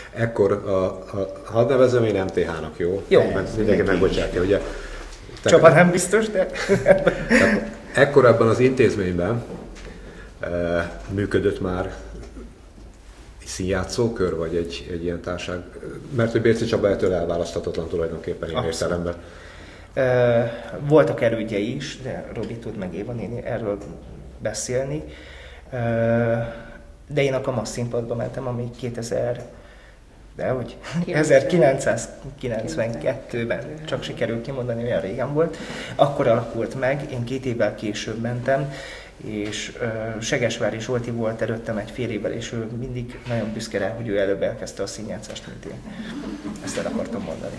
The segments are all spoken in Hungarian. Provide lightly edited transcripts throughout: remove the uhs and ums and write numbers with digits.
Ekkor, hadd nevezem én MTH-nak, jó? Jó. Mert mindenki megbocsátja, ugye? Csaba nem biztos, de... Ekkor ebben az intézményben működött már színjátszókör, vagy egy ilyen társaság? Mert hogy Bérci Csaba ettől elválaszthatatlan tulajdonképpen ilyen értelemben. Voltak elődjei is, de Robi tud meg Éva néni erről beszélni. De én a Kamasz színpadba mentem, ami 1992-ben, csak sikerült kimondani, olyan régen volt. Akkor alakult meg, én 2 évvel később mentem, és Segesvári Zsolti volt előttem egy fél évvel, és ő mindig nagyon büszke rá, hogy ő előbb elkezdte a színjátszást, mint én. Ezt el akartam mondani.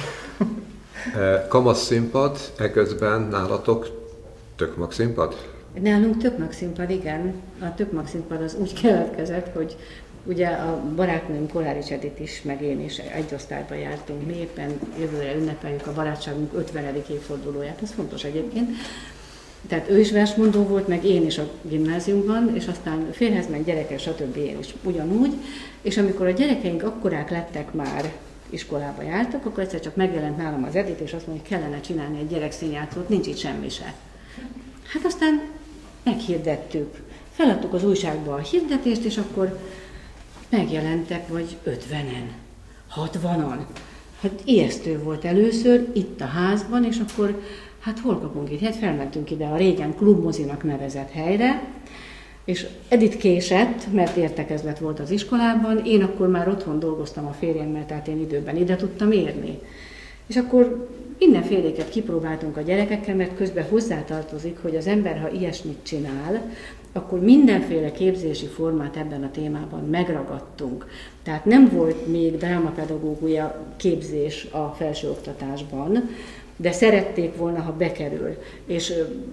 Kamasz színpad, eközben nálatok Tökmag színpad? Nálunk Tökmag színpad, igen. A Tökmag színpad az úgy keletkezett, hogy ugye a barátnőm Kolárics Edith is, meg én is egy osztályba jártunk. Mi éppen jövőre ünnepeljük a barátságunk 50. évfordulóját, ez fontos egyébként. Tehát ő is versmondó volt, meg én is a gimnáziumban, és aztán férhez ment gyerekek, stb. Én is ugyanúgy. És amikor a gyerekeink akkorák lettek már, iskolába jártak, akkor egyszer csak megjelent nálam az Edith, és azt mondja, hogy kellene csinálni egy gyerekszínjátszót, nincs itt semmi se. Hát aztán meghirdettük. Feladtuk az újságba a hirdetést, és akkor megjelentek vagy 50-en, 60-an. Hát ijesztő volt először itt a házban, és akkor hát hol kapunk itt? Hát felmentünk ide a régen klubmozinak nevezett helyre, és Edith késett, mert értekezlet volt az iskolában, én akkor már otthon dolgoztam a férjemmel, tehát én időben ide tudtam érni. És akkor mindenféléket kipróbáltunk a gyerekekkel, mert közben hozzátartozik, hogy az ember, ha ilyesmit csinál, akkor mindenféle képzési formát ebben a témában megragadtunk. Tehát nem volt még drámapedagógia képzés a felsőoktatásban, de szerették volna, ha bekerül. És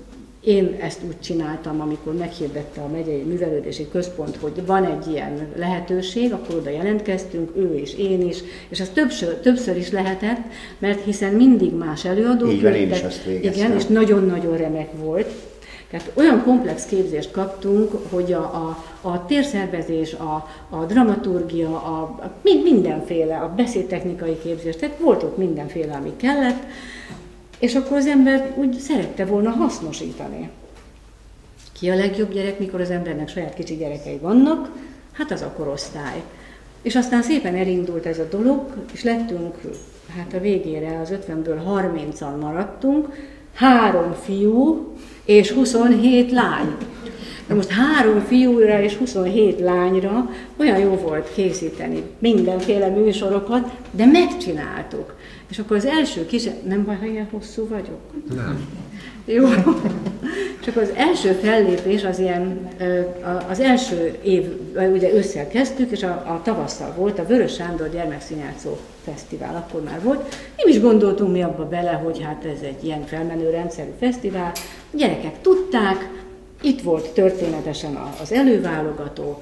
én ezt úgy csináltam, amikor meghirdette a megyei művelődési központ, hogy van egy ilyen lehetőség, akkor oda jelentkeztünk, ő és én is, és ez többször is lehetett, mert hiszen mindig más előadók így van, én is azt végeztem. Igen, és nagyon-nagyon remek volt. Tehát olyan komplex képzést kaptunk, hogy a térszervezés, a dramaturgia, mindenféle, a beszédtechnikai képzés, tehát volt ott mindenféle, ami kellett, és akkor az ember úgy szerette volna hasznosítani. Ki a legjobb gyerek, mikor az embernek saját kicsi gyerekei vannak? Hát az a korosztály. És aztán szépen elindult ez a dolog, és lettünk, hát a végére az 50-ből 30-an maradtunk, 3 fiú és 27 lány. De most 3 fiúra és 27 lányra olyan jó volt készíteni mindenféle műsorokat, de megcsináltuk. És akkor az első nem baj, ha ilyen hosszú vagyok? Nem. Jó. Csak az első fellépés az ilyen, az első év, ugye ősszel kezdtük, és a tavasszal volt a Vörös Sándor Gyermekszínjátszó Fesztivál, akkor már volt. Nem is gondoltunk mi abba bele, hogy hát ez egy ilyen felmenő rendszerű fesztivál. A gyerekek tudták, itt volt történetesen az előválogató,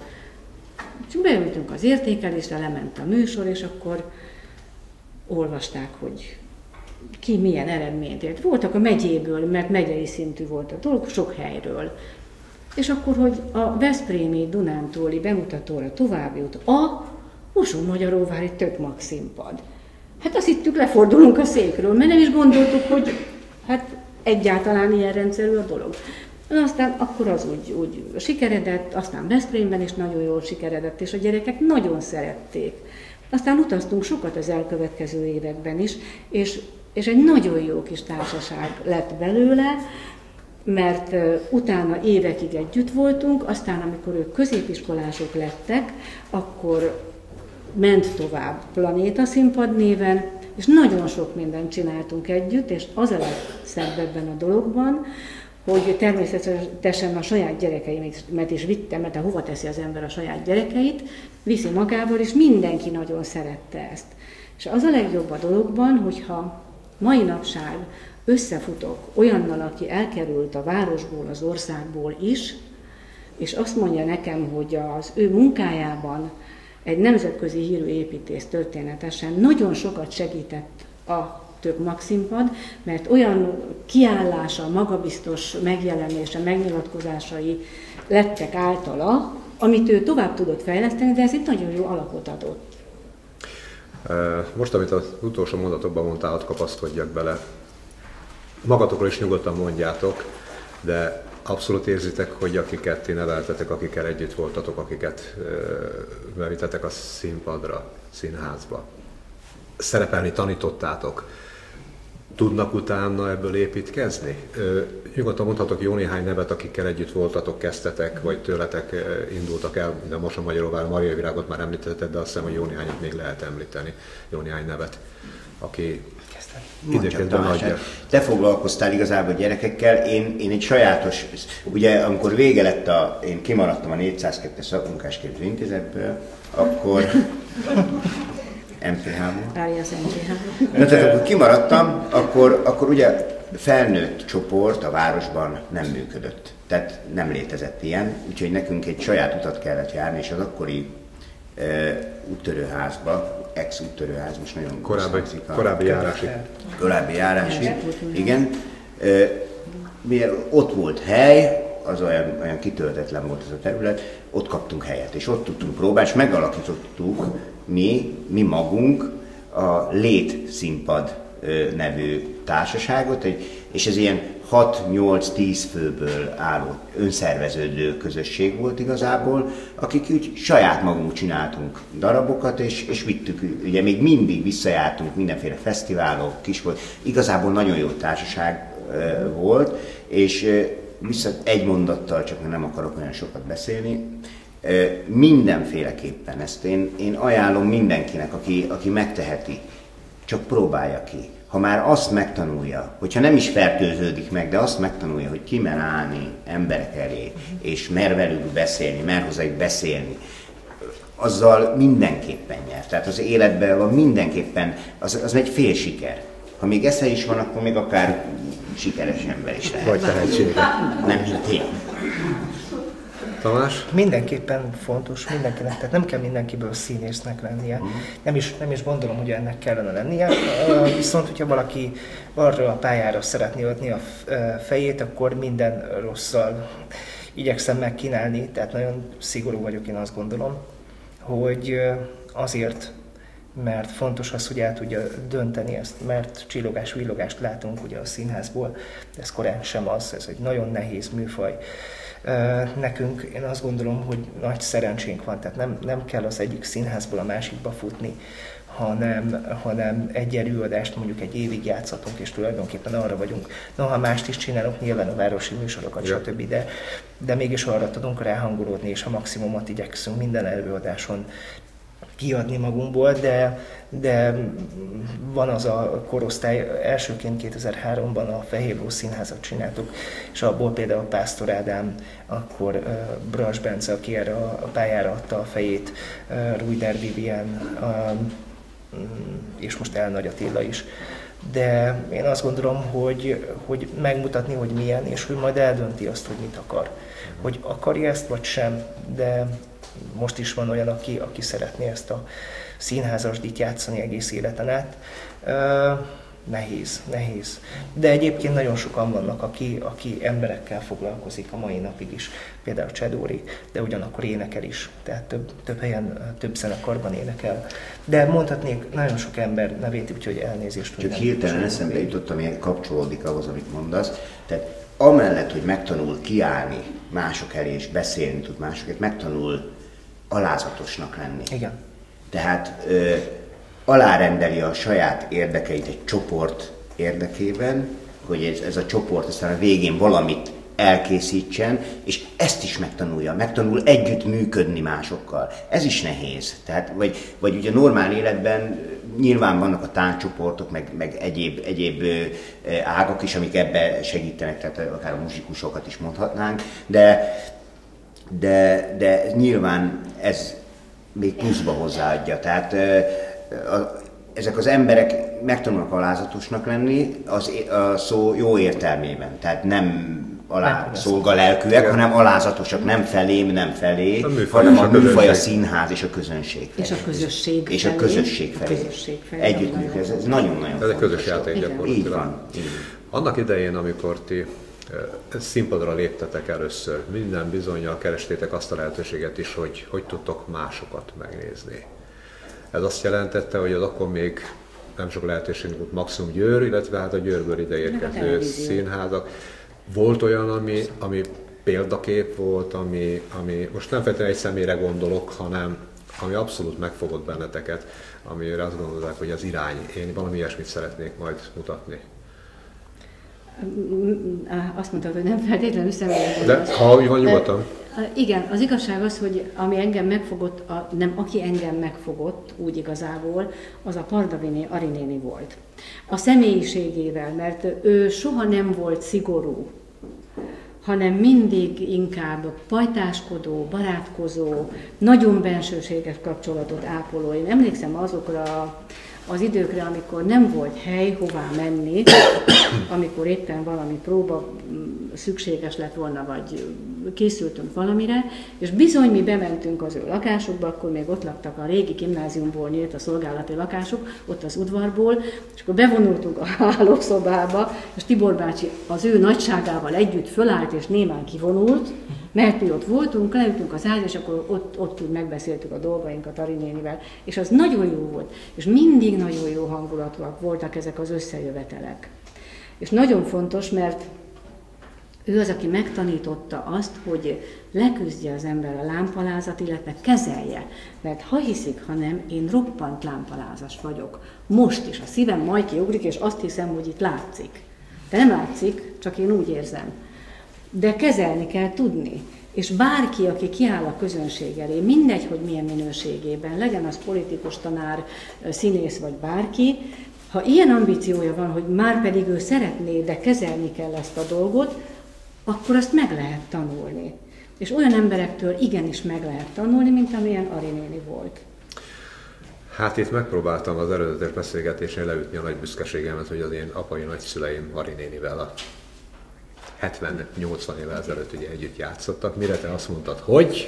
és beültünk az értékelésre, lement a műsor, és akkor olvasták, hogy ki milyen eredményt ért. Voltak a megyéből, mert megyei szintű volt a dolog, sok helyről. És akkor, hogy a veszprémi Dunántúli bemutatóra tovább jut a Mosonmagyaróvári Tökmag színpad. Hát azt hittük, lefordulunk a székről, mert nem is gondoltuk, hogy hát egyáltalán ilyen rendszerű a dolog. Aztán akkor az úgy sikeredett, aztán Veszprémben is nagyon jól sikeredett, és a gyerekek nagyon szerették. Aztán utaztunk sokat az elkövetkező években is, és egy nagyon jó kis társaság lett belőle, mert utána évekig együtt voltunk, aztán amikor ők középiskolások lettek, akkor ment tovább Planéta Színpad néven, és nagyon sok mindent csináltunk együtt, és az a legszebb ebben a dologban, hogy természetesen a saját gyerekeimet is vittem, mert hova teszi az ember a saját gyerekeit, viszi magával, és mindenki nagyon szerette ezt. És az a legjobb a dologban, hogyha mai napság összefutok olyannal, aki elkerült a városból, az országból is, és azt mondja nekem, hogy az ő munkájában egy nemzetközi hírű építész történetesen nagyon sokat segített a Tökmag színpad, mert olyan kiállása, magabiztos megjelenése, megnyilatkozásai lettek általa, amit ő tovább tudott fejleszteni, de ez egy nagyon jó alapot adott. Most, amit az utolsó mondatokban mondtál, hadd kapaszkodjak bele. Magatokról is nyugodtan mondjátok, de abszolút érzitek, hogy akiket ti neveltetek, akikkel együtt voltatok, akiket bevitetek a színpadra, színházba, szerepelni tanítottátok, tudnak utána ebből építkezni? Nyugodtan mondhatok jó néhány nevet, akikkel együtt voltatok, kezdtetek, vagy tőletek indultak el, de most a Magyaróvár Maria Virágot már említetted, de azt hiszem, hogy jó néhányat még lehet említeni, jó néhány nevet, aki időközben nagyja. Te foglalkoztál igazából gyerekekkel, én egy sajátos, ugye amikor vége lett én kimaradtam a 402-es szakmunkásképző intézetből, akkor MTH-ból. Tehát akkor kimaradtam, akkor ugye felnőtt csoport a városban nem működött. Tehát nem létezett ilyen, úgyhogy nekünk egy saját utat kellett járni, és az akkori úttörőházba, ex-úttörőház, most nagyon korábbi járási. Korábbi járási, igen. Mivel ott volt hely, az olyan kitöltetlen volt ez a terület, ott kaptunk helyet, és ott tudtunk próbálni, és megalakítottuk mi magunk a Lét Színpad nevű társaságot, és ez ilyen 6-8-10 főből álló önszerveződő közösség volt igazából, akik úgy saját magunk csináltunk darabokat, és vittük, ugye még mindig visszajártunk mindenféle fesztiválok, kis volt, igazából nagyon jó társaság volt, és vissza egy mondattal, csak nem akarok olyan sokat beszélni, mindenféleképpen ezt én ajánlom mindenkinek, aki megteheti, csak próbálja ki. Ha már azt megtanulja, hogyha nem is fertőződik meg, de azt megtanulja, hogy ki mer állni emberek elé, és mer velük beszélni, mer hozzájuk beszélni, azzal mindenképpen nyer. Tehát az életben van mindenképpen, az egy fél siker. Ha még esze is van, akkor még akár sikeres ember is lehet. Vagy tehetsége. Nem, mint én. Tamás? Mindenképpen fontos mindenkinek, tehát nem kell mindenkiből színésznek lennie. Nem is gondolom, hogy ennek kellene lennie. Viszont, hogyha valaki arra a pályára szeretné adni a fejét, akkor minden rosszal igyekszem megkínálni, tehát nagyon szigorú vagyok, én azt gondolom, hogy azért, mert fontos az, hogy el tudja dönteni ezt, mert csillogás-villogást látunk ugye a színházból, de ez korán sem az, ez egy nagyon nehéz műfaj. Nekünk én azt gondolom, hogy nagy szerencsénk van, tehát nem kell az egyik színházból a másikba futni, hanem egy előadást mondjuk egy évig játszhatunk, és tulajdonképpen arra vagyunk. Ha mást is csinálunk, nyilván a városi műsorokat, stb., de mégis arra tudunk ráhangolódni, és a maximumot igyekszünk minden előadáson kiadni magunkból, de van az a korosztály, elsőként 2003-ban a Fehérló Színházat csináltuk, és abból például Pásztor Ádám, akkor Brass Bence, aki erre a pályára adta a fejét, Rújder Vivien, és most Elnagy Attila is. De én azt gondolom, hogy megmutatni, hogy milyen, és hogy majd eldönti azt, hogy mit akar. Hogy akarja ezt, vagy sem, de most is van olyan, aki szeretné ezt a színházasdit játszani egész életen át. Nehéz. De egyébként nagyon sokan vannak, aki emberekkel foglalkozik a mai napig is. Például Csedóri, de ugyanakkor énekel is. Tehát több helyen, több zenekarban énekel. De mondhatnék nagyon sok ember nevét, úgyhogy elnézést. Csak hirtelen eszembe jutott, ami kapcsolódik ahhoz, amit mondasz. Tehát amellett, hogy megtanul kiállni mások elé és beszélni tud másokért, megtanul alázatosnak lenni. Igen. Tehát alárendeli a saját érdekeit egy csoport érdekében, hogy ez a csoport aztán a végén valamit elkészítsen, és ezt is megtanul együtt működni másokkal. Ez is nehéz. Tehát, vagy ugye normál életben nyilván vannak a táncsoportok, meg egyéb ágak is, amik ebbe segítenek, tehát akár a muzsikusokat is mondhatnánk, de nyilván ez még pluszba hozzáadja. Tehát ezek az emberek megtanulnak alázatosnak lenni a szó jó értelmében. Tehát nem szolgalelkűek, hanem alázatosak, nem felém, nem felé, hanem a műfaj, a színház és a közönség felé. És a közösség felé. Együttműködés, ez nagyon-nagyon fontos. Ez egy közös játék gyakorlatilag. Így van. Annak idején, amikor ti színpadra léptetek először, minden bizonnyal kerestétek azt a lehetőséget is, hogy tudtok másokat megnézni. Ez azt jelentette, hogy az akkor még nem sok lehetőség volt, maximum Győr, illetve hát a Győrből ide érkező színházak. Volt olyan, ami példakép volt, ami most nem feltétlenül egy személyre gondolok, hanem ami abszolút megfogott benneteket, amire azt gondolták, hogy az irány. Én valami ilyesmit szeretnék majd mutatni. Azt mondtad, hogy nem feltétlenül személyre. De ha úgy van, nyugodtan. Igen, az igazság az, hogy ami engem megfogott, aki engem megfogott úgy igazából, az a Pardavini Ari néni volt. A személyiségével, mert ő soha nem volt szigorú, hanem mindig inkább pajtáskodó, barátkozó, nagyon bensőséges kapcsolatot ápoló. Én emlékszem azokra az időkre, amikor nem volt hely, hová menni, amikor éppen valami próba szükséges lett volna, vagy készültünk valamire, és bizony mi bementünk az ő lakásukba, akkor még ott laktak a régi gimnáziumból nyílt a szolgálati lakásuk, ott az udvarból, és akkor bevonultunk a hálószobába, és Tibor bácsi az ő nagyságával együtt fölállt és némán kivonult, mert mi ott voltunk, leültünk az ágyra, és akkor ott megbeszéltük a dolgainkat Ari nénivel, és az nagyon jó volt, és mindig nagyon jó hangulatúak voltak ezek az összejövetelek. És nagyon fontos, mert ő az, aki megtanította azt, hogy leküzdje az ember a lámpalázat, illetve kezelje. Mert ha hiszik, ha nem, én roppant lámpalázas vagyok. Most is a szívem majd kiugrik, és azt hiszem, hogy itt látszik. De nem látszik, csak én úgy érzem. De kezelni kell tudni. És bárki, aki kiáll a közönség elé, mindegy, hogy milyen minőségében, legyen az politikus, tanár, színész vagy bárki, ha ilyen ambíciója van, hogy már pedig ő szeretné, de kezelni kell ezt a dolgot, akkor azt meg lehet tanulni. És olyan emberektől igenis meg lehet tanulni, mint amilyen Ari néni volt. Hát itt megpróbáltam az eredetes beszélgetésnél leütni a nagy büszkeségemet, hogy az én apai nagyszüleim Ari nénivel a 70-80 évvel ezelőtt ugye együtt játszottak. Mire te azt mondtad, hogy?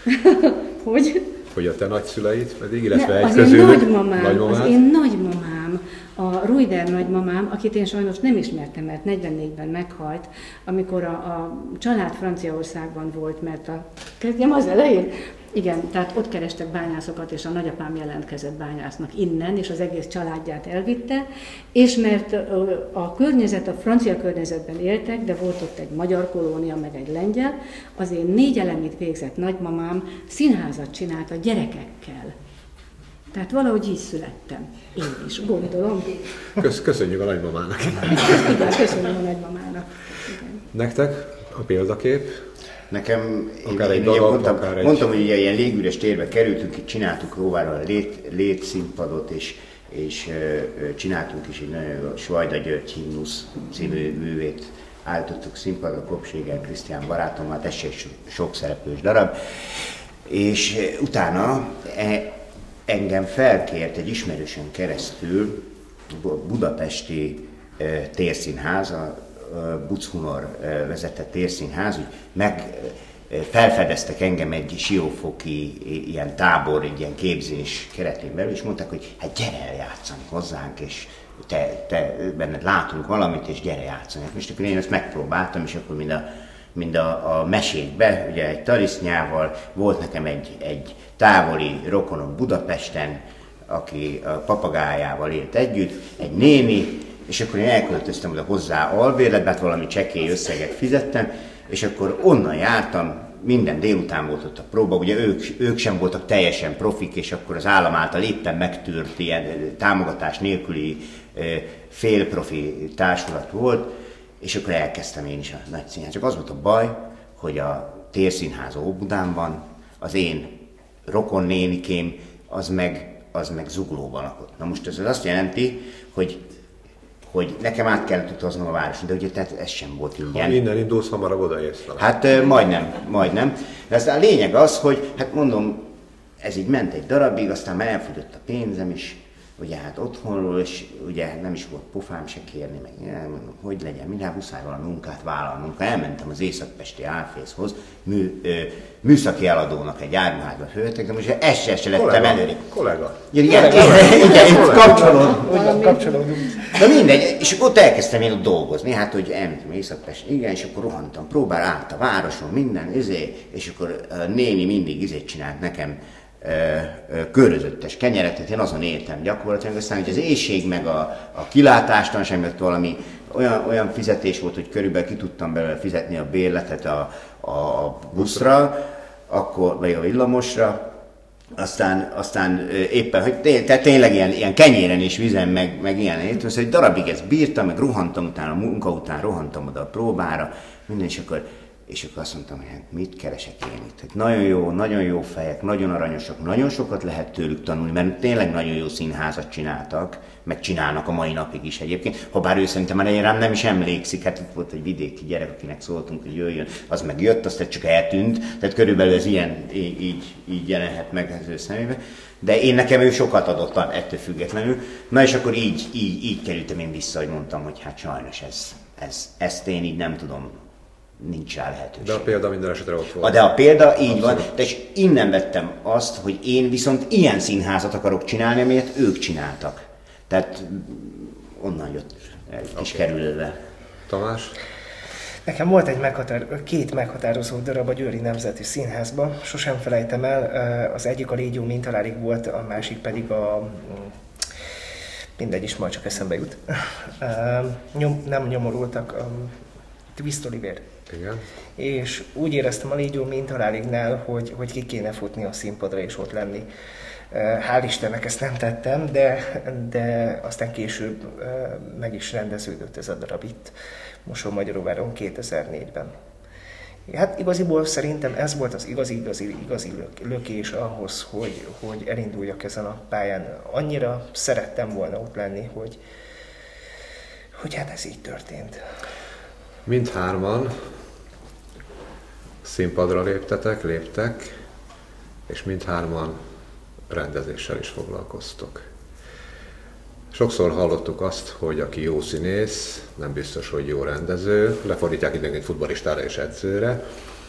Hogy? Hogy a te nagyszüleid pedig, illetve ne, egy az közülük. Az én nagymamám, a Ruider nagymamám, akit én sajnos nem ismertem, mert 44-ben meghalt, amikor a család Franciaországban volt, mert kezdjem az elején? Igen, tehát ott kerestek bányászokat, és a nagyapám jelentkezett bányásznak innen, és az egész családját elvitte, és mert a környezet, a francia környezetben éltek, de volt ott egy magyar kolónia, meg egy lengyel, az én 4 elemit végzett nagymamám színházat csinált a gyerekekkel. Tehát valahogy így születtem. Én is, gondolom. Köszönjük a nagymamának. Igen, köszönöm a nagymamának. Igen. Nektek a példakép? Nekem, én mondtam, hogy ilyen légüres térbe kerültünk, itt csináltuk Róvára a létszínpadot, és csináltunk is egy nagyon Svajda György Himnusz című művét, állítottuk színpadra Kopségel Krisztián barátommal, ez egy sok szereplős darab, és utána engem felkért egy ismerősön keresztül budapesti térszínház, a Buc Hunor vezette térszínház, hogy felfedeztek engem egy siófoki ilyen tábor, egy ilyen képzés keretén belül, és mondták, hogy hát gyere eljátszani hozzánk, és te benned látunk valamit, és gyere játszani. Most akkor én ezt megpróbáltam, és akkor mind a mesékbe, ugye egy tarisznyával, volt nekem egy távoli rokonom Budapesten, aki a papagájával élt együtt, egy néni, és akkor én elköltöztem oda hozzá albérletbe, hát valami csekély összeget fizettem, és akkor onnan jártam, minden délután volt ott a próba, ugye ők sem voltak teljesen profik, és akkor az állam által éppen megtűrt ilyen támogatás nélküli félprofi társulat volt, és akkor elkezdtem én is a nagy színház. Csak az volt a baj, hogy a térszínház Óbudán van, az én rokon nénikém, az meg Zuglóban lakott. Na most ez azt jelenti, hogy nekem át kellett utaznom a városon, de ugye tehát ez sem volt ingyen. Ha innen indulsz, hamarabb odaérsz talán. Hát majdnem. De aztán a lényeg az, hogy hát mondom, ez így ment egy darabig, aztán már elfogyott a pénzem is, ugye hát otthonról, és ugye nem is volt pofám se kérni, meg mondom, hogy legyen, minden muszáj valami munkát vállalnunk. Elmentem az északpesti Álfészhoz, műszaki eladónak egy áruházba fölvettem, és ezt se lettem előre. Kollega. Igen, kapcsolódunk. De mindegy, és ott elkezdtem én ott dolgozni, hát hogy elmentem Északpest, igen, és akkor rohantam, próbál át a városon, minden, és akkor a néni mindig csinált nekem körözöttes kenyeret, tehát én azon éltem gyakorlatilag, aztán hogy az éhség meg a kilátástalanság, mert valami olyan fizetés volt, hogy körülbelül ki tudtam belőle fizetni a bérletet a buszra, akkor, vagy a villamosra, aztán éppen, hogy tehát tényleg ilyen kenyéren és vizen, meg ilyen étől, egy darabig ezt bírtam, meg rohantam utána, a munka után rohantam oda a próbára, minden, és akkor azt mondtam, hogy hát mit keresek én itt. Hát nagyon jó fejek, nagyon aranyosak, nagyon sokat lehet tőlük tanulni, mert tényleg nagyon jó színházat csináltak, meg csinálnak a mai napig is egyébként. Habár ő szerintem már rám nem is emlékszik, hát itt volt egy vidéki gyerek, akinek szóltunk, hogy jöjjön, az meg jött, aztán csak eltűnt, tehát körülbelül ez így jelenhet meg az ő szemébe. De nekem ő sokat adott ettől függetlenül. Na és akkor így kerültem én vissza, hogy mondtam, hogy hát sajnos ezt én így nem tudom. Nincs rá lehetőség. De a példa minden esetre ott volt. De a példa így abszolút van, és innen vettem azt, hogy én viszont ilyen színházat akarok csinálni, amelyet ők csináltak. Tehát onnan jött egy kis kerülővel. Tamás? Nekem volt két meghatározó darab a Győri Nemzeti Színházban, sosem felejtem el, az egyik a Légió mintalárig volt, a másik pedig mindegy is, majd csak eszembe jut. Nem nyomorultak, Twist Oliver. Igen. És úgy éreztem a Légió mintalárignál, hogy ki kéne futni a színpadra és ott lenni. Hál' Istennek ezt nem tettem, de aztán később meg is rendeződött ez a darab itt Mosonmagyaróváron 2004-ben. Hát igaziból szerintem ez volt az igazi lökés ahhoz, hogy elinduljak ezen a pályán. Annyira szerettem volna ott lenni, hogy hát ez így történt. Mindhárman színpadra léptek, és mindhárman rendezéssel is foglalkoztok. Sokszor hallottuk azt, hogy aki jó színész, nem biztos, hogy jó rendező, lefordítják időnként futballistára és edzőre.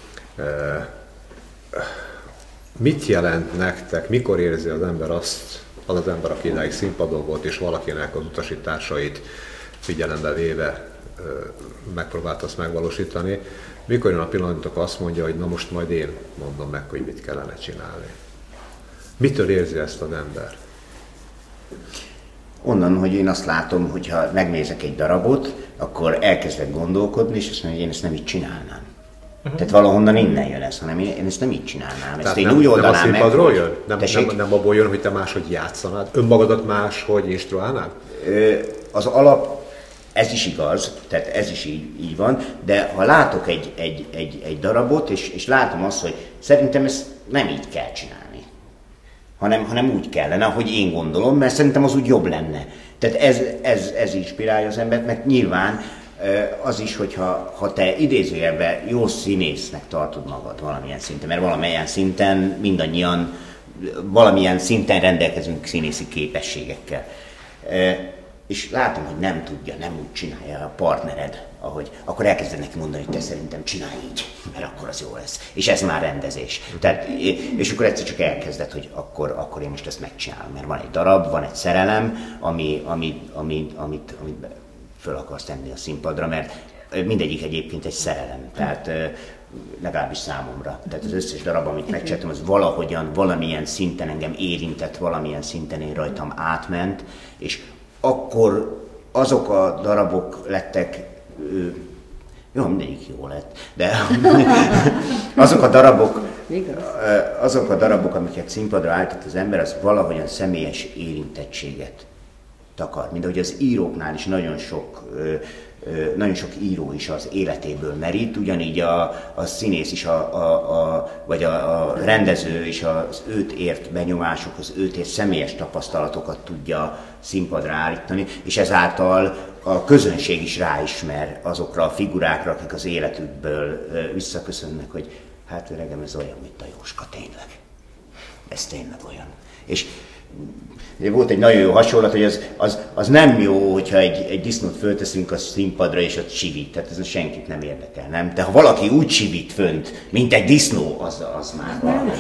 Mit jelent nektek, mikor érzi az ember az ember, aki idáig színpadon volt, és valakinek az utasításait figyelembe véve megpróbált azt megvalósítani, mikor jön a pillanatok azt mondja, hogy na most majd én mondom meg, hogy mit kellene csinálni. Mitől érzi ezt az ember? Onnan, hogy én azt látom, hogyha megnézek egy darabot, akkor elkezdek gondolkodni, és azt mondom, hogy én ezt nem így csinálnám. Tehát valahonnan innen jön ez, hanem én ezt nem így csinálnám. Ezt én úgy oldanám meg, színpadról jön? Nem abból jön, hogy te máshogy játszanád? Önmagadat máshogy instruálnád? Az alap, ez is igaz, tehát ez is így van, de ha látok egy darabot, és látom azt, hogy szerintem ezt nem így kell csinálni, hanem úgy kellene, ahogy én gondolom, mert szerintem az úgy jobb lenne. Tehát ez inspirálja az embert, mert nyilván az is, hogyha te idézőjelben jó színésznek tartod magad valamilyen szinten, mert valamilyen szinten mindannyian valamilyen szinten rendelkezünk színészi képességekkel. És látom, hogy nem tudja, nem úgy csinálja a partnered, akkor elkezded neki mondani, hogy te szerintem csinálj így, mert akkor az jó lesz. És ez már rendezés. Tehát, és akkor egyszer csak elkezded, hogy akkor én most ezt megcsinálom, mert van egy darab, van egy szerelem, amit föl akarsz tenni a színpadra, mert mindegyik egyébként egy szerelem. Tehát legalábbis számomra. Tehát az összes darab, amit megcsináltam, az valahogyan, valamilyen szinten engem érintett, valamilyen szinten én rajtam átment, és akkor azok a darabok lettek, jó, mindegyik jó lett, de azok a darabok, amiket színpadra állított az ember, az valahogyan személyes érintettséget takar. Mint ahogy az íróknál is nagyon sok író is az életéből merít, ugyanígy a színész is, vagy a rendező is az őt ért benyomások, az őt ért személyes tapasztalatokat tudja színpadra állítani, és ezáltal a közönség is ráismer azokra a figurákra, akik az életükből visszaköszönnek, hogy hát öregem, ez olyan, mint a Jóska, tényleg. Ez tényleg olyan. És volt egy nagyon jó hasonlat, hogy az nem jó, hogyha egy disznót fölteszünk a színpadra, és ott sivít. Tehát ez senkit nem érdekel, nem? De ha valaki úgy sivít fönt, mint egy disznó, az már valami.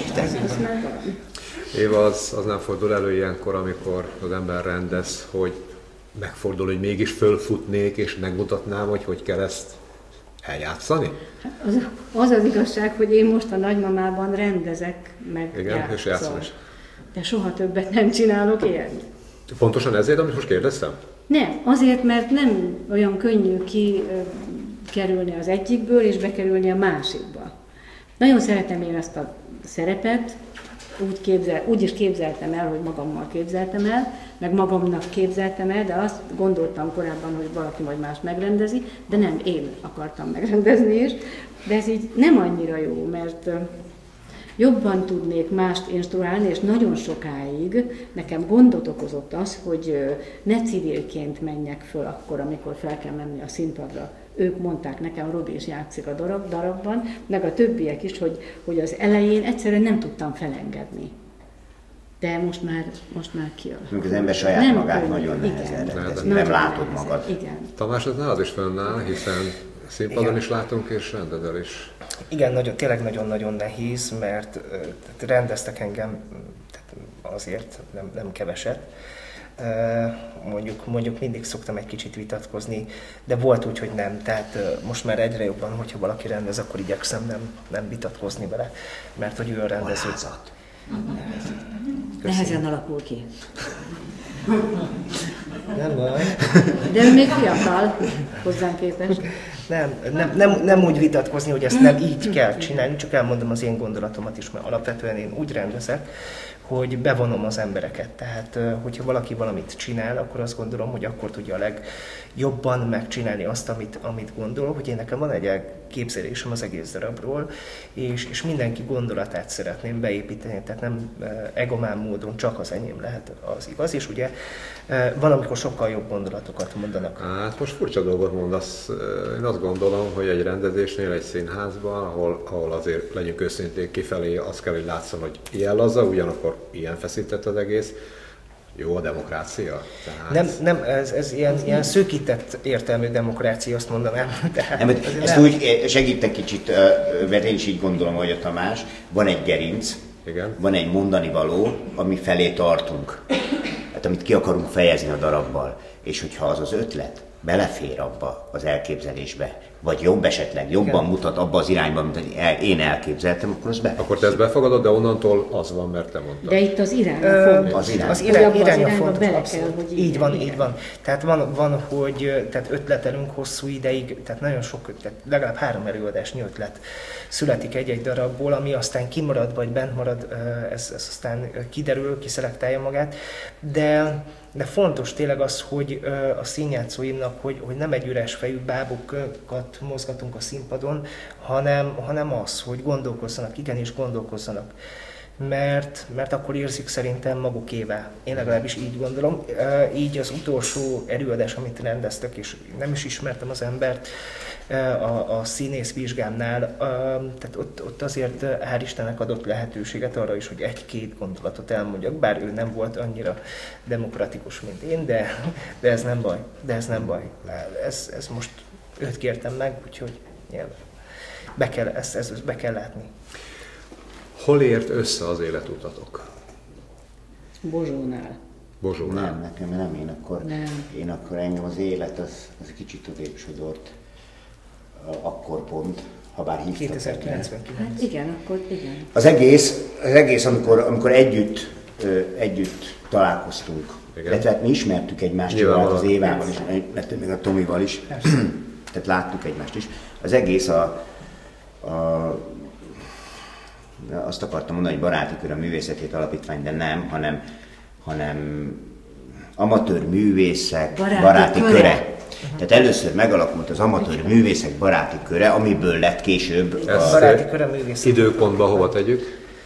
Éva, az nem fordul elő ilyenkor, amikor az ember rendez, hogy megfordul, hogy mégis fölfutnék, és megmutatnám, hogy kell ezt eljátszani? Az igazság, hogy én most a nagymamában rendezek, meg Igen, és játszom is. De soha többet nem csinálok ilyet. Pontosan ezért, amit most kérdeztem? Nem, azért, mert nem olyan könnyű kikerülni az egyikből, és bekerülni a másikba. Nagyon szeretem én ezt a szerepet, úgy is képzeltem el, hogy magammal képzeltem el, meg magamnak képzeltem el, de azt gondoltam korábban, hogy valaki majd más megrendezi, de nem, én akartam megrendezni is. De ez így nem annyira jó, mert jobban tudnék mást instruálni, és nagyon sokáig nekem gondot okozott az, hogy ne civilként menjek föl akkor, amikor fel kell menni a színpadra. Ők mondták nekem, Robi is játszik a darabban, meg a többiek is, hogy az elején egyszerűen nem tudtam felengedni. De most már kijön. Az ember saját nem magát nagyon nehezen rendezni, nem látod magad. Igen. Tamás, ez nálad is fönnáll, hiszen színpadon is látunk, és rendezel is. Igen, tényleg nagyon-nagyon nehéz, mert rendeztek engem azért, nem keveset. Mondjuk mindig szoktam egy kicsit vitatkozni, de volt úgy, hogy nem. Tehát most már egyre jobban, hogyha valaki rendez, akkor igyekszem nem vitatkozni vele, mert hogy ő a rendező. Nehezen alakul ki. Nem baj. De ő még fiatal hozzánk képest. Nem úgy vitatkozni, hogy ezt nem így kell csinálni, csak elmondom az én gondolatomat is, mert alapvetően én úgy rendezek, hogy bevonom az embereket. Tehát, hogyha valaki valamit csinál, akkor azt gondolom, hogy akkor tudja a legjobban megcsinálni azt, amit gondol, hogy én nekem van egy elképzelésem az egész darabról, és mindenki gondolatát szeretném beépíteni, tehát nem egomán módon csak az enyém lehet az igaz, és ugye van, amikor sokkal jobb gondolatokat mondanak. Hát most furcsa dolgot mondasz. Én azt gondolom, hogy egy rendezésnél, egy színházban, ahol azért legyünk őszintén kifelé, azt kell, hogy látszon, hogy ilyen laza, ugyanakkor ilyen feszített az egész. Jó a demokrácia? Tehát... Nem, ez ilyen szűkített értelmű demokrácia, azt mondanám. Ezt úgy segítek kicsit, mert én is így gondolom, hogy a Tamás, van egy gerinc, igen. Van egy mondani való, ami felé tartunk, hát amit ki akarunk fejezni a darabbal, és hogyha az ötlet belefér abba az elképzelésbe, vagy jobb esetleg, jobban mutat abba az irányba, mint én elképzeltem, akkor az befejezni. Akkor te ezt befogadod, de onnantól az van, mert te mondtad. De itt az irány fontos. Az irány a fontos, abszolút. Így van. Tehát van, hogy tehát ötletelünk hosszú ideig, tehát nagyon sok, tehát legalább 3 előadásnyi ötlet születik egy-egy darabból, ami aztán kimarad, vagy bent marad, ez aztán kiderül, kiszelektálja magát, de fontos tényleg az, hogy a színjátszóimnak, hogy nem egy üres fejű bábukat mozgatunk a színpadon, hanem az, hogy gondolkozzanak, igenis gondolkozzanak. Mert akkor érzik szerintem magukévá. Én legalábbis így gondolom. Így az utolsó előadás, amit rendeztek, és nem is ismertem az embert, a színész vizsgámnál, tehát ott azért hál' Istennek adott lehetőséget arra is, hogy 1-2 gondolatot elmondjak, bár ő nem volt annyira demokratikus, mint én, de ez nem baj. Ez most őt kértem meg, úgyhogy nyilván ezt be kell látni. Hol ért össze az életutatok? Bozsónál. Bozsónál? Nekem nem, én akkor engem az élet az kicsit odébb sodort. Akkor pont, ha bár hívtak. 2099. Hát igen, akkor igen. Az egész amikor együtt találkoztunk, illetve mi ismertük egymást, nyilván az Évával is, illetve még a Tomival is, tehát láttuk egymást is. Az egész azt akartam mondani, hogy baráti kör a művészetét alapítvány, de nem, hanem amatőr művészek baráti köre. Tehát először megalakult az amatőr művészek baráti köre, amiből lett később a baráti köre művészek. Időpontban hova tegyük?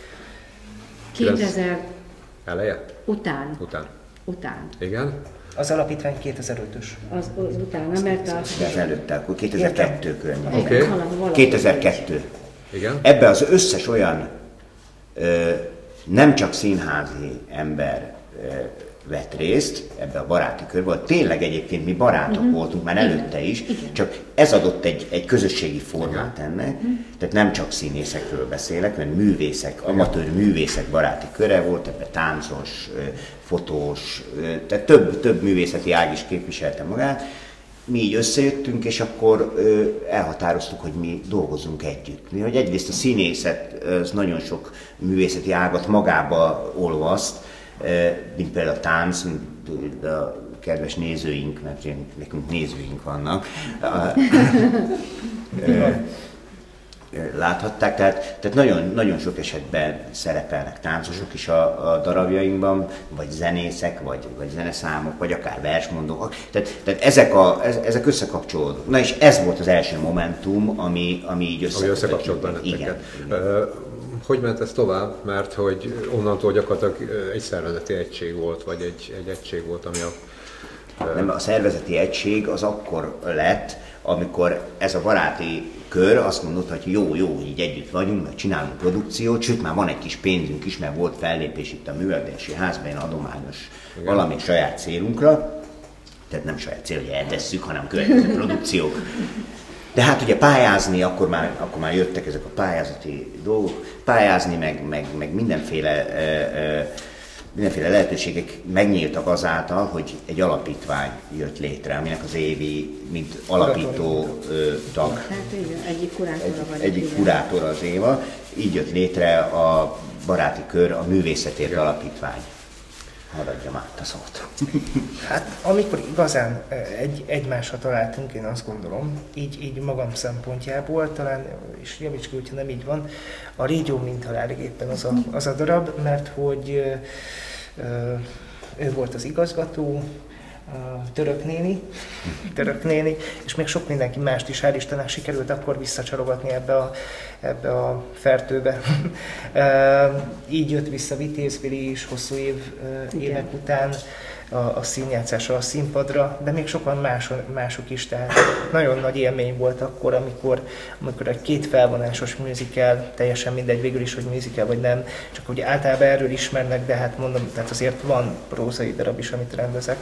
2000 eleje? Után. Igen? Az alapítvány 2005-ös. Az utána, mert az előtte, akkor 2002 környékén. Oké. 2002. Igen. Ebbe az összes olyan nem csak színházi ember vett részt ebbe a baráti körbe, tényleg egyébként mi barátok voltunk már előtte is, csak ez adott egy közösségi formát ennek, tehát nem csak színészekről beszélek, mert művészek, amatőr művészek baráti köre volt, ebben táncos, fotós, tehát több művészeti ág is képviselte magát, mi így összejöttünk, és akkor elhatároztuk, hogy mi dolgozunk együtt. Mi, hogy egyrészt a színészet az nagyon sok művészeti ágat magába olvaszt, mint például a tánc, mint a kedves nézőink, mert nekünk nézőink vannak, láthatták, tehát nagyon, nagyon sok esetben szerepelnek táncosok is a darabjainkban, vagy zenészek, vagy zeneszámok, vagy akár versmondók. Tehát ezek összekapcsolódnak. Na és ez volt az első momentum, ami így összekapcsolt benneteket. Hogy ment ez tovább? Mert hogy onnantól gyakorlatilag egy szervezeti egység volt, vagy egy egység volt, ami Nem, a szervezeti egység az akkor lett, amikor ez a baráti kör azt mondott, hogy jó, így együtt vagyunk, meg csinálunk produkciót, sőt már van egy kis pénzünk is, mert volt fellépés itt a Művelődési Házban, ilyen adományos valami saját célunkra, tehát nem saját cél, hogy eltesszük, hanem következő produkciók. De hát ugye pályázni, akkor már jöttek ezek a pályázati dolgok, pályázni, meg mindenféle lehetőségek megnyíltak azáltal, hogy egy alapítvány jött létre, aminek az Évi, mint alapító tag. Hát igen, egyik kurátora az Éva. Így jött létre a baráti kör, a Művészetért Alapítvány. Hadd adjam át a szót. Hát amikor igazán egymásra találtunk, én azt gondolom, így magam szempontjából, talán, és javíts ki, hogyha nem így van, a Régió Mintalárig éppen az a darab, mert hogy ő volt az igazgató, Török néni, és még sok mindenki mást is, hál' Istennek sikerült akkor visszacsalogatni ebbe a fertőbe. Így jött vissza Vitéz Vili is hosszú évek után a színjátszásra, a színpadra, de még sokan mások is, tehát nagyon nagy élmény volt akkor, amikor egy két felvonásos musical, teljesen mindegy végül is, hogy musical vagy nem, csak hogy általában erről ismernek, de hát mondom, tehát azért van prózai darab is, amit rendezek.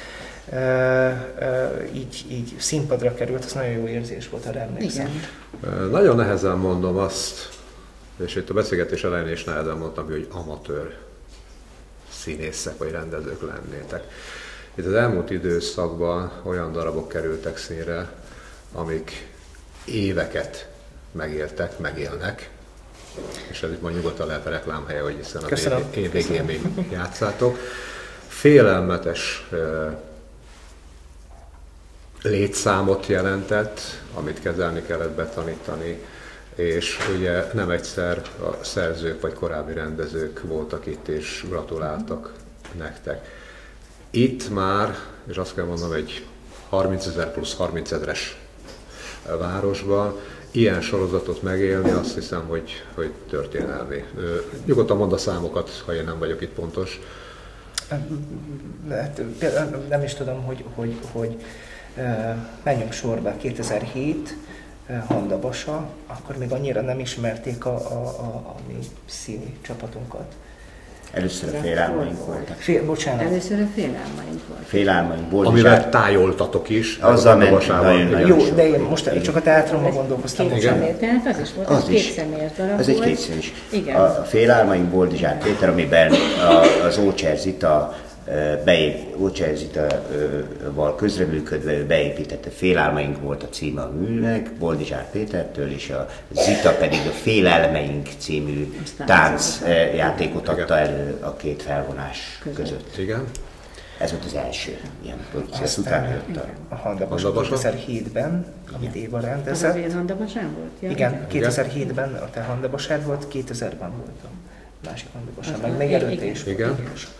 Így színpadra került, az nagyon jó érzés volt, arra emlékszem. Nagyon nehezen mondom azt, és itt a beszélgetés elején is nehezen mondtam, hogy amatőr színészek vagy rendezők lennétek. Itt az elmúlt időszakban olyan darabok kerültek színre, amik éveket megélnek, és ez itt majd nyugodtan lehet a reklámhelye, hogy hiszen az év végén még játszátok. Félelmetes létszámot jelentett, amit kezelni kellett, betanítani, és ugye nem egyszer a szerzők vagy korábbi rendezők voltak itt, és gratuláltak nektek. Itt már, és azt kell mondanom, egy 30 000 plusz 30 000-es városban ilyen sorozatot megélni, azt hiszem, hogy történelmi. Nyugodtan mondd a számokat, ha én nem vagyok itt pontos. Nem is tudom, hogy menjünk sorba. 2007 Handabasa, akkor még annyira nem ismerték a mi színi csapatunkat. Először a Félálmaink voltak. Bocsánat. Először a Félálmaink volt. Félálmaink volt. Amivel tájoltatok is. Azzal mentünk. Jó, de én most csak a teátrumban gondolkoztam. Két személyt, tehát az is volt, az két személyes darab az volt. egy kétszemélyes. Igen. A Félálmaink Boldizsár Péter, amiben az Ócser Zita Zita-val közreműködve beépítette, Félálmaink volt a címe a műnek, Boldizsár Pétertől, és a Zita pedig a Félelmeink című táncjátékot adta elő a két felvonás között. Igen. Ez volt az első ilyen produkció. Aztán a Handabasa 2007-ben, amit Éva rendezett. Az az én Handabasám volt? Ja, igen, 2007-ben a te Handabasád volt, 2000-ben voltam. Másik Handabasám, meg még előtte is. Igen.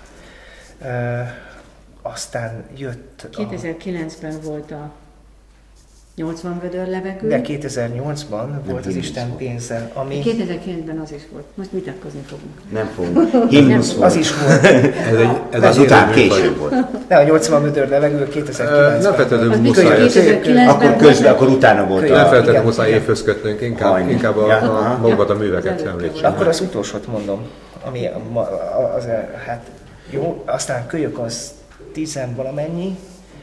Aztán jött 2009-ben volt a 80 vödör levegő. De 2008-ban volt az Isten pénze, ami... 2009-ben az is volt. Most vitatkozni fogunk. Nem fogunk. Himnusz volt. Az is volt. Ez az után később volt. De a 80 vödör levegő 2009-ben. Nem feltétlenül muszáj. Akkor utána volt. Nem feltétlenül muszáj évhöz kötnünk, inkább magukat a műveket említsük. Akkor az utolsót mondom, ami hát jó, aztán kölyök az 10 valamennyi,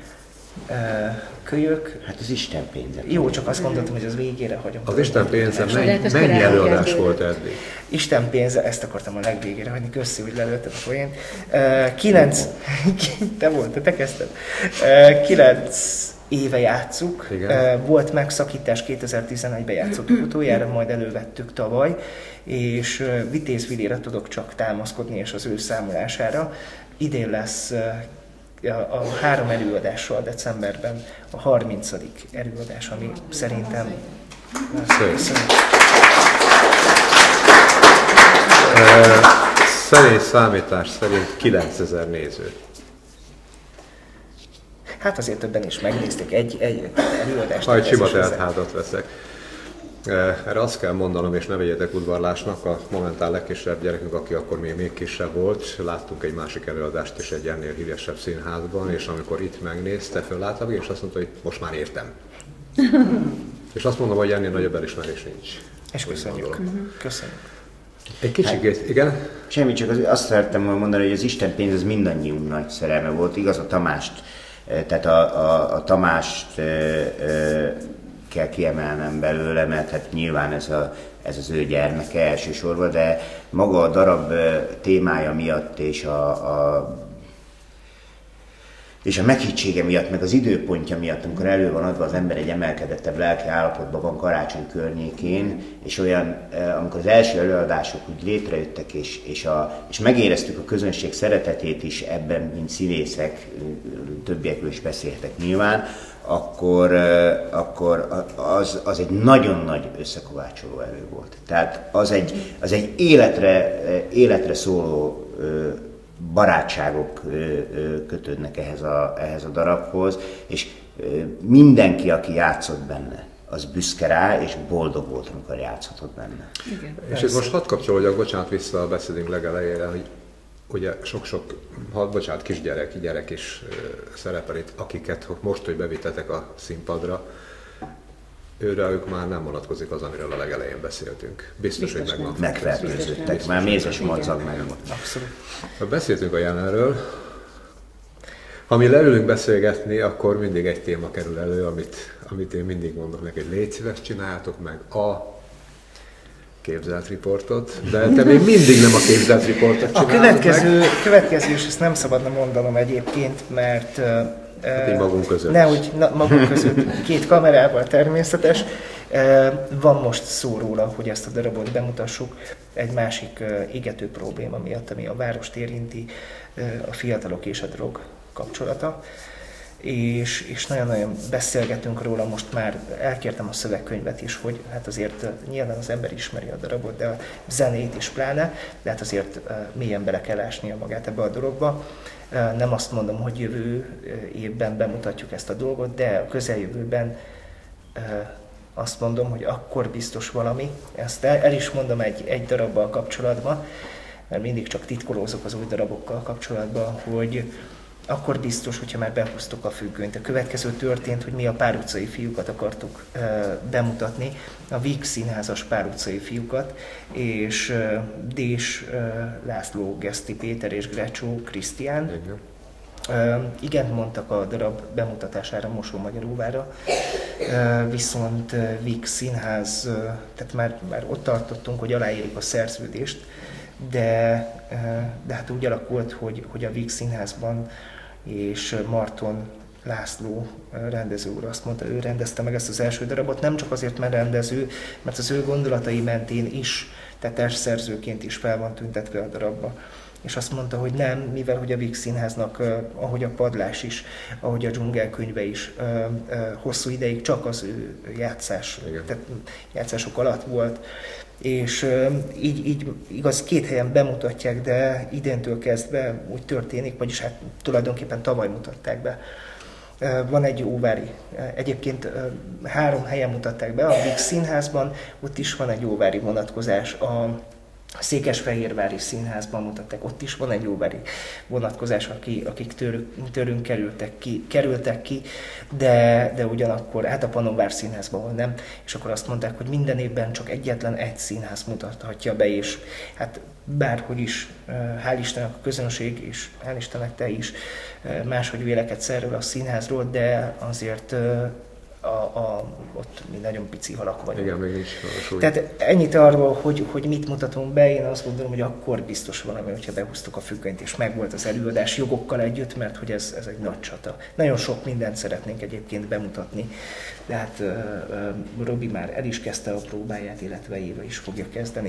kölyök. Hát az Isten pénze. Jó, csak azt mondhatom, hogy az végére hagyom. Az Isten pénze mennyi előadás volt eddig? Isten pénze, ezt akartam a legvégére hagyni, köszi, hogy lelőttem a poént. 9, te kezdted. 9 éve játsszuk. Volt megszakítás, 2011-ben játszottuk utoljára, majd elővettük tavaly, és Vitéz Vilére tudok csak támaszkodni, és az ő számolására. Idén lesz a 3 előadással decemberben a 30. előadás, ami szerintem Szerény számítás szerint 9000 néző. Hát azért többen is megnézték egy előadást. Ha egy sima teltházat veszek. Erre azt kell mondanom, és ne vegyetek udvarlásnak, a momentán legkisebb gyerekünk, aki akkor még kisebb volt, láttunk egy másik előadást is egy ennél híresebb színházban, és amikor itt megnézte, föllátta, és azt mondta, hogy most már értem. És azt mondom, hogy ennél nagyobb elismerés nincs. És köszönjük. Köszönjük. Egy kicsit, igen? Semmi, csak azt szerettem mondani, hogy az Isten pénz az mindannyiunk nagy szerelme volt. Igaz, a Tamást, tehát a Tamást kell kiemelnem belőle, mert hát nyilván ez az ő gyermeke elsősorban, de maga a darab témája miatt és a meghittsége miatt, meg az időpontja miatt, amikor elő van adva az ember egy emelkedettebb lelki állapotban van karácsony környékén, és olyan, amikor az első előadások úgy létrejöttek, és megéreztük a közönség szeretetét is ebben, mint színészek, többiekről is beszéltek nyilván, akkor az egy nagyon nagy összekovácsoló erő volt. Tehát az egy életre szóló barátságok kötődnek ehhez a darabhoz, és mindenki, aki játszott benne, az büszke rá, és boldog volt, amikor játszhatott benne. Igen. És itt most hadd kapcsolódjak, bocsánat, vissza a beszédünk legelejére, hogy ugye sok-sok, gyerek is szerepel itt, akiket most, hogy bevittetek a színpadra, őrük már nem vonatkozik az, amiről a legelején beszéltünk. Biztos hogy megfertőzöttek, már mézes madzag megvolt. Abszolút. Beszéltünk a jelenről. Ha mi leülünk beszélgetni, akkor mindig egy téma kerül elő, amit én mindig mondok neki, hogy légy szíves, csináljátok meg a képzelt riportot, de te még mindig nem a képzelt riportot csinálod következő, és ezt nem szabadna mondanom egyébként, mert hát magunk között. Nehogy magunk között, 2 kamerával természetes. Van most szó róla, hogy ezt a darabot bemutassuk egy másik égető probléma miatt, ami a várost érinti, a fiatalok és a drog kapcsolata. És nagyon-nagyon beszélgetünk róla, most már elkértem a szövegkönyvet is, hogy hát azért nyilván az ember ismeri a darabot, de a zenét is pláne, de hát azért mélyen bele kell ásnia magát ebbe a dologba. Nem azt mondom, hogy jövő évben bemutatjuk ezt a dolgot, de a közeljövőben azt mondom, hogy akkor biztos valami. Ezt el is mondom egy darabbal kapcsolatban, mert mindig csak titkolózok az új darabokkal kapcsolatban, hogy akkor biztos, hogyha már behúztuk a függönyt. A következő történt, hogy mi a Pár utcai fiúkat akartuk bemutatni, a Víg színházas Pár utcai fiúkat, és Dés László, Geszti Péter és Grecsó Krisztián. Igent mondtak a darab bemutatására Mosonmagyaróvára, viszont Víg színház, tehát már ott tartottunk, hogy aláírjuk a szerződést, de hát úgy alakult, hogy a Víg színházban és Marton László rendező úr azt mondta, ő rendezte meg ezt az első darabot, nem csak azért, mert rendező, mert az ő gondolatai mentén is, tehát társszerzőként is fel van tüntetve a darabba. És azt mondta, hogy nem, mivel hogy a Víg színháznak, ahogy a Padlás is, ahogy a Dzsungel könyve is, hosszú ideig csak az ő játszások alatt volt. És így igaz 2 helyen bemutatják, de idéntől kezdve úgy történik, vagyis hát tulajdonképpen tavaly mutatták be. Van egy óvári, egyébként 3 helyen mutatták be, a Víg színházban, ott is van egy óvári vonatkozás, a Székesfehérvári színházban mutatták, ott is van egy óvári vonatkozás, akik tőlünk kerültek ki, de ugyanakkor, hát a Pannonvár színházban nem, és akkor azt mondták, hogy minden évben csak egyetlen egy színház mutathatja be, és hát bárhogy is, hál' Istennek a közönség, és hál' Istennek te is máshogy vélekedsz erről a színházról, de azért ott mi nagyon pici halak vagyunk. Igen, még nincs súly. Tehát ennyit arról, hogy mit mutatunk be, én azt gondolom, hogy akkor biztos valami, hogyha behúztuk a függönyt, és megvolt az előadás jogokkal együtt, mert hogy ez egy nagy csata. Nagyon sok mindent szeretnénk egyébként bemutatni, de hát Robi már el is kezdte a próbáját, illetve Éva is fogja kezdeni.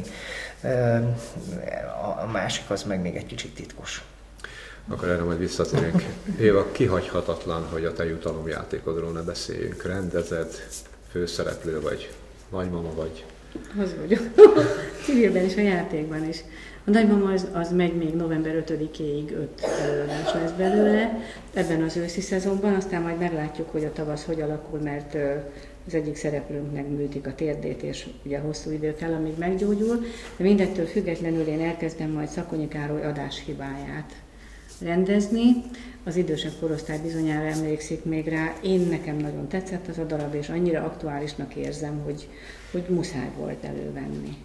A másik az meg még egy kicsit titkos. Akkor erre majd visszatérünk. Éva, kihagyhatatlan, hogy a te jutalomjátékodról ne beszéljünk. Rendezed, főszereplő vagy, nagymama vagy? Az vagyok. Civilben is, a játékban is. A nagymama az megy még november 5-éig 5 előadás lesz belőle, ebben az őszi szezonban, aztán majd meglátjuk, hogy a tavasz hogy alakul, mert az egyik szereplőnknek műtik a térdét, és ugye hosszú idő kell, amíg meggyógyul, de mindettől függetlenül én elkezdem majd Szakonyi Károly adáshibáját rendezni. Az idősebb korosztály bizonyára emlékszik még rá. Nekem nagyon tetszett az a darab, és annyira aktuálisnak érzem, hogy muszáj volt elővenni.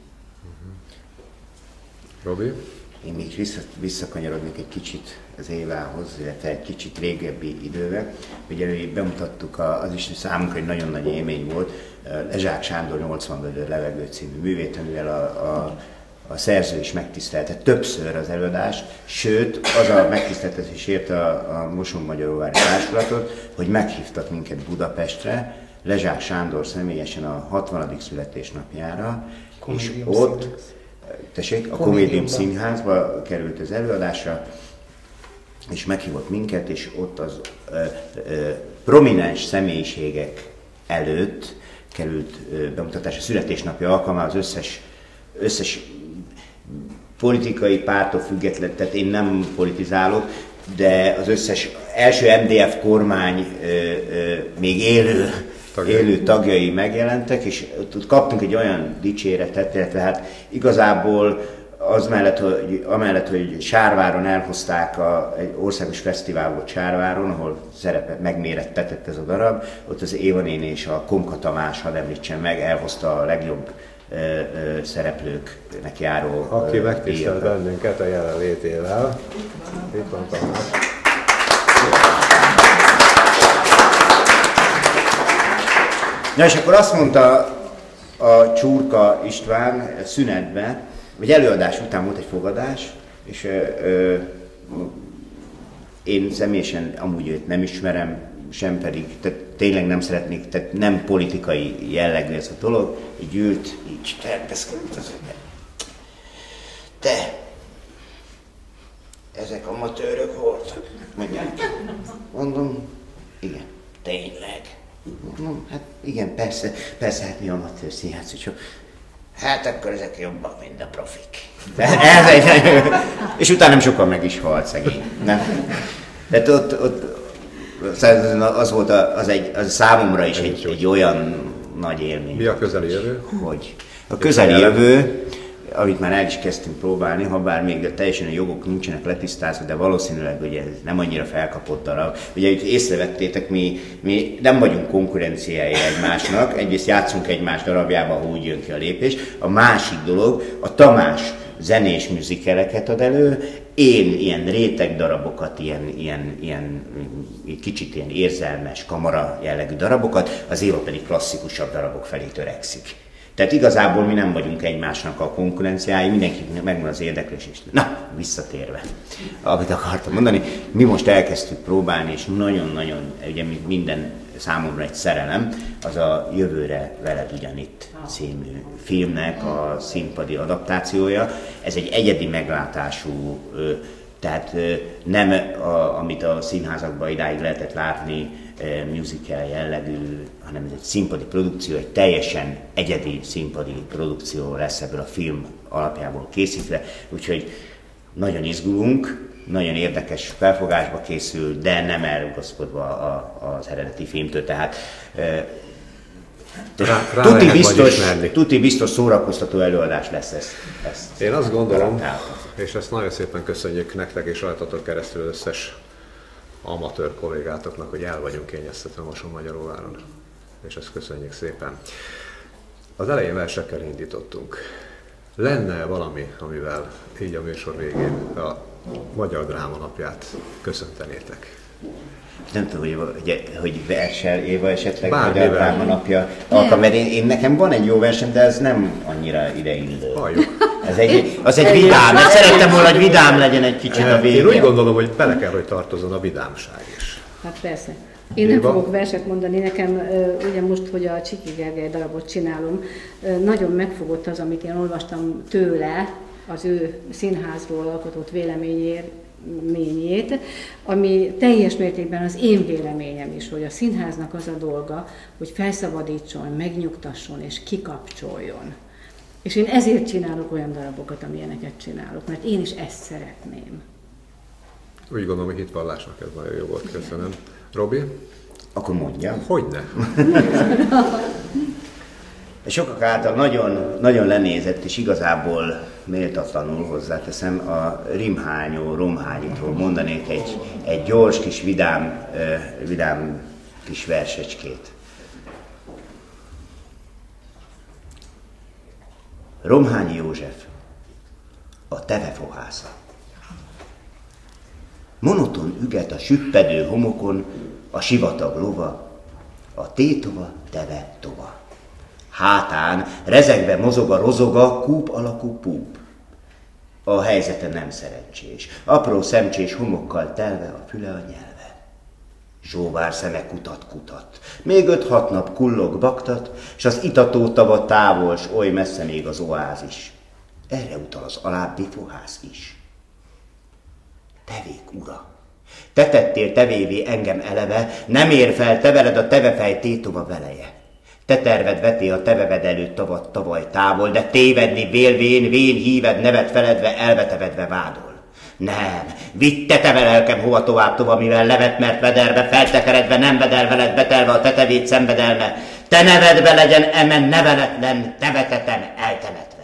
Robi? Én még visszakanyarodnék egy kicsit az Évához, illetve egy kicsit régebbi időbe. Ugye bemutattuk, az is számunkra egy nagyon nagy élmény volt, Lezsák Sándor 80 Vödör levegő című művét, amivel a szerző is megtisztelte többször az előadást, sőt, az a megtiszteltetés érte a Mosonmagyaróvári Társulatot, hogy meghívtak minket Budapestre, Lezsák Sándor személyesen a 60. születésnapjára, és ott, a Komédium Színházba került az előadásra, és meghívott minket, és ott az prominens személyiségek előtt került bemutatásra, születésnapja alkalmából az összes politikai pártól független, tehát én nem politizálok, de az összes első MDF kormány még élő tagjai megjelentek, és ott kaptunk egy olyan dicséretet, illetve hát igazából amellett, hogy Sárváron elhozták egy országos fesztivál volt Sárváron, ahol megmérettetett ez a darab, ott az Éva néni és a Komka Tamás, hadd említsem meg, elhozta a legjobb szereplőknek járó Aki megtisztelt bennünket a jelenlétével. Itt van Tamás. Na és akkor azt mondta a Csurka István szünetben, vagy előadás után volt egy fogadás, és én személyesen amúgy őt nem ismerem, sem pedig, tehát tényleg nem szeretnék, tehát nem politikai jellegű ez a dolog, így ült, így terpeszkedett az ember. Te, ezek amatőrök voltak, mondják. Mondom, igen, tényleg. Mondom, hát igen, persze, hát mi amatőr színház, csak hát akkor ezek jobbak, mint a profik. És utána nem sokan meg is halt szegény. Nem? Tehát ott az volt az számomra is egy olyan nagy élmény. Mi a közeli jövő? Hogy a közeli jövő, amit már el is kezdtünk próbálni, ha bár még teljesen a jogok nincsenek letisztázva, de valószínűleg ugye ez nem annyira felkapott darab. Ugye itt észrevettétek, mi nem vagyunk konkurenciái egymásnak, egyrészt játszunk egymás darabjába, ha úgy jön ki a lépés. A másik dolog, a Tamás zenés műzikeleket ad elő, én ilyen réteg darabokat, ilyen kicsit ilyen érzelmes, kamara jellegű darabokat, az Éva pedig klasszikusabb darabok felé törekszik. Tehát igazából mi nem vagyunk egymásnak a konkurenciái, mindenkinek megvan az érdeklődés. Na, visszatérve, amit akartam mondani, mi most elkezdtük próbálni, és nagyon-nagyon, ugye minden számomra egy szerelem, az a Jövőre veled ugyanitt című filmnek a színpadi adaptációja. Ez egy egyedi meglátású, tehát nem amit a színházakban idáig lehetett látni, musical jellegű, hanem ez egy színpadi produkció, egy teljesen egyedi színpadi produkció lesz ebből a film alapjából készítve, úgyhogy nagyon izgulunk, nagyon érdekes felfogásba készül, de nem elrugaszkodva az eredeti filmtől, tehát tuti biztos szórakoztató előadás lesz ezt. Én azt gondolom, és ezt nagyon szépen köszönjük nektek és rajtatok keresztül összes amatőr kollégátoknak, hogy el vagyunk kényeztetve Mosonmagyaróváron, és ezt köszönjük szépen. Az elején versekkel indítottunk. Lenne valami, amivel így a műsor végén a Magyar Dráma Napját köszöntenétek? Nem tudom, hogy versel Éva esetleg Bármi Magyar Dráma Napja alkalom, mert én nekem van egy jó versem, de ez nem annyira ideillő. Halljuk. Az egy vidám, mert szerettem volna, hogy vidám legyen egy kicsit a vége. Én úgy gondolom, hogy bele kell, hogy tartozzon a vidámság is. Hát persze. Én nem fogok verset mondani, nekem ugye most, hogy a Csiki Gergely darabot csinálom, nagyon megfogott az, amit én olvastam tőle, az ő színházról alkotott véleményét, ami teljes mértékben az én véleményem is, hogy a színháznak az a dolga, hogy felszabadítson, megnyugtasson és kikapcsoljon. És én ezért csinálok olyan darabokat, amilyeneket csinálok, mert én is ezt szeretném. Úgy gondolom, hogy hitvallásnak ez nagyon jó volt, köszönöm. Robi? Akkor mondjam. Hogyne? Sokak által nagyon, nagyon lenézett és igazából méltatlanul hozzáteszem, a Rimhányó Romhányitól mondanék egy gyors kis vidám kis versecskét. Romhányi József, a tevefohásza. Monoton üget a süppedő homokon, a sivatag lova, a tétova teve tova. Hátán rezegve mozog a rozoga, kúp alakú púp. A helyzete nem szerencsés, apró szemcsés homokkal telve a füle a nyelve. Zsóvár szeme kutat, még 5-6 nap kullog baktat, s az itató tava távol, s oly messze még az oázis. Erre utal az alábbi fohász is. Tevék ura, te tettél tevévé engem eleve, nem ér fel, te veled a tevefej tétova veleje. Te terved veté a teveved előtt tavat tavaly távol, de tévedni vélvén, vén híved nevet feledve, elvetevedve vádol. Nem, vidd te teve lelkem hova tovább, mivel levet mert vederbe, feltekeredve, nem vedel veled betelve a tetevét szenvedelme. Te nevedbe legyen emen neveletlen, tevetetem eltemetve.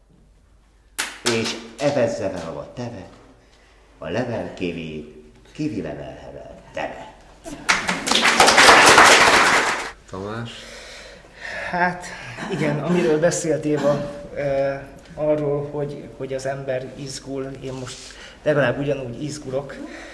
És evezze vele a teve, a level kivi levelhevel teve. Tamás? Hát igen, amiről beszélt Éva, arról, hogy az ember izgul, én most legalább ugyanúgy izgulok.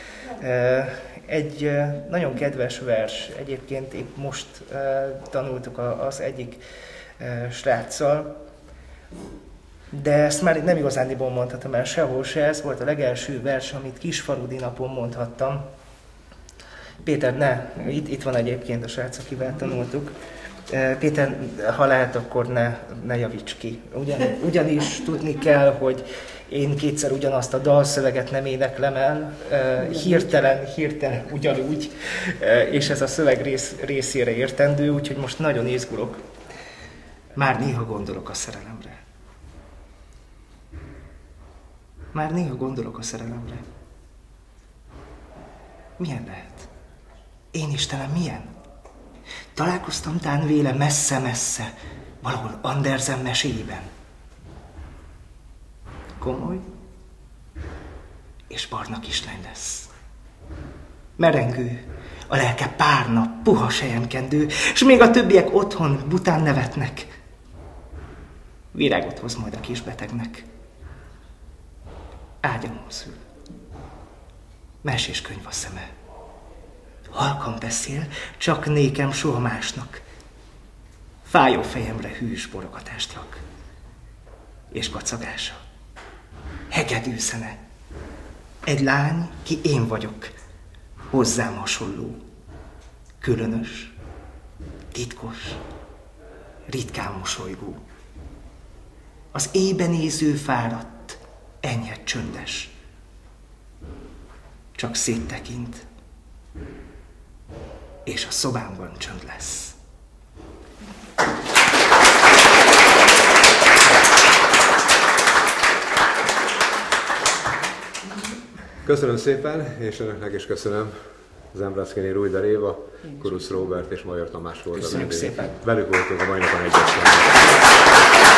Egy nagyon kedves vers, egyébként épp most tanultuk az egyik sráccal, de ezt már nem igazándiból mondhatom el sehol se, ez volt a legelső vers, amit Kisfaludy napon mondhattam. Péter, itt van egyébként a srác, akivel tanultuk. Péter, ha lehet, akkor ne javíts ki. Ugyanis tudni kell, hogy én kétszer ugyanazt a dalszöveget nem éneklem el, hirtelen ugyanúgy, és ez a szöveg részére értendő, úgyhogy most nagyon izgulok. Már néha gondolok a szerelemre. Már néha gondolok a szerelemre. Milyen lehet? Én Istenem, milyen? Találkoztam tán véle messze-messze, valahol Andersen meséjében. Komoly és barna kislány lesz. Merengő, a lelke párna, puha selyemkendő, és még a többiek otthon bután nevetnek. Virágot hoz majd a kisbetegnek. Ágyamhoz ül. Mesés könyv a szeme. Halkan beszél, csak nékem soha másnak. Fájó fejemre hűs borogatást rak. És kacagása. Hegedű szene. Egy lány, ki én vagyok. Hozzám hasonló. Különös. Titkos. Ritkán mosolygó. Az éjbe néző fáradt. Enyhe csöndes. Csak széttekint. És a szobámban csönd lesz. Köszönöm szépen, és önöknek is köszönöm. Zembraszkini Rújder Éva, Kurusz Róbert és Major Tamás volt. Köszönjük szépen. Velük voltunk a mai napon egyesben.